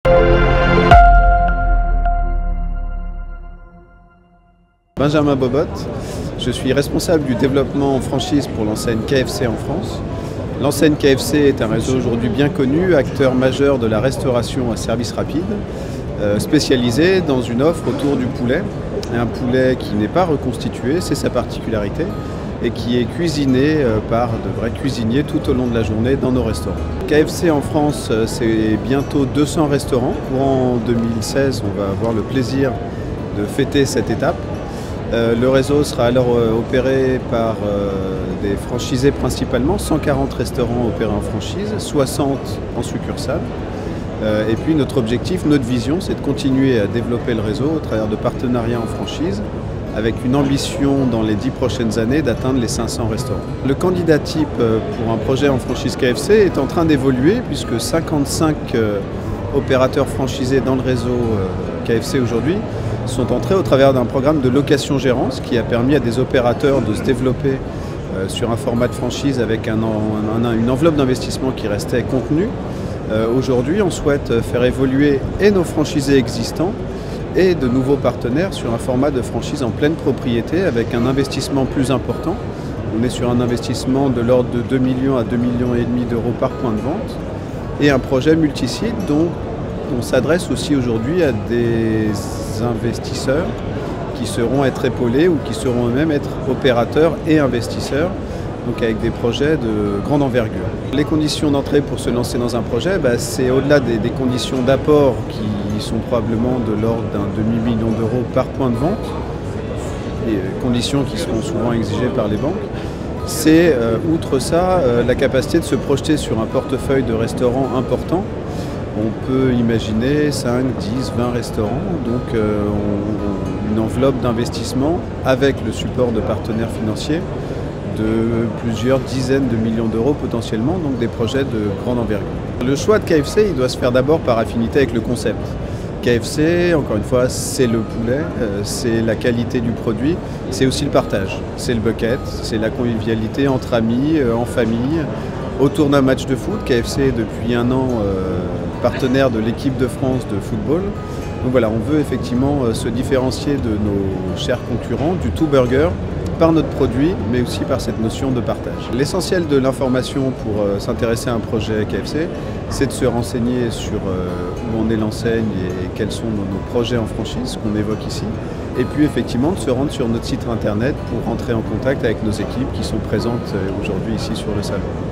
Benjamin Bobot, je suis responsable du développement en franchise pour l'enseigne KFC en France. L'enseigne KFC est un réseau aujourd'hui bien connu, acteur majeur de la restauration à service rapide, spécialisé dans une offre autour du poulet. Un poulet qui n'est pas reconstitué, c'est sa particularité, et qui est cuisiné par de vrais cuisiniers tout au long de la journée dans nos restaurants. KFC en France, c'est bientôt 200 restaurants. Courant 2016, on va avoir le plaisir de fêter cette étape. Le réseau sera alors opéré par des franchisés principalement, 140 restaurants opérés en franchise, 60 en succursale. Et puis notre objectif, notre vision, c'est de continuer à développer le réseau au travers de partenariats en franchise, avec une ambition dans les 10 prochaines années d'atteindre les 500 restaurants. Le candidat type pour un projet en franchise KFC est en train d'évoluer puisque 55 opérateurs franchisés dans le réseau KFC aujourd'hui sont entrés au travers d'un programme de location-gérance qui a permis à des opérateurs de se développer sur un format de franchise avec une enveloppe d'investissement qui restait contenue. Aujourd'hui, on souhaite faire évoluer et nos franchisés existants et de nouveaux partenaires sur un format de franchise en pleine propriété avec un investissement plus important. On est sur un investissement de l'ordre de 2 millions à 2,5 millions d'euros par point de vente et un projet multisite dont on s'adresse aussi aujourd'hui à des investisseurs qui seront être épaulés ou qui seront eux-mêmes être opérateurs et investisseurs, donc avec des projets de grande envergure. Les conditions d'entrée pour se lancer dans un projet, c'est au-delà des conditions d'apport qui sont probablement de l'ordre d'un demi-million d'euros par point de vente, et conditions qui seront souvent exigées par les banques. C'est, outre ça, la capacité de se projeter sur un portefeuille de restaurants important. On peut imaginer 5, 10, 20 restaurants, donc une enveloppe d'investissement avec le support de partenaires financiers de plusieurs dizaines de millions d'euros potentiellement, donc des projets de grande envergure. Le choix de KFC, il doit se faire d'abord par affinité avec le concept. KFC, encore une fois, c'est le poulet, c'est la qualité du produit, c'est aussi le partage, c'est le bucket, c'est la convivialité entre amis, en famille, autour d'un match de foot. KFC est depuis un an partenaire de l'équipe de France de football. Donc voilà, on veut effectivement se différencier de nos chers concurrents, du tout burger, par notre produit, mais aussi par cette notion de partage. L'essentiel de l'information pour s'intéresser à un projet KFC, c'est de se renseigner sur où en est l'enseigne et quels sont nos projets en franchise, qu'on évoque ici, et puis effectivement de se rendre sur notre site internet pour rentrer en contact avec nos équipes qui sont présentes aujourd'hui ici sur le salon.